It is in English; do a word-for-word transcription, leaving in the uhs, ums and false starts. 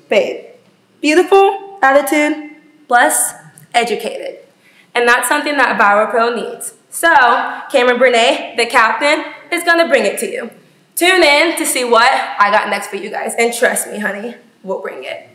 babe, beautiful, attitude, plus educated. And that's something that Viral Pro needs. So, Camron Branae, the captain, is gonna bring it to you. Tune in to see what I got next for you guys. And trust me, honey, we'll bring it.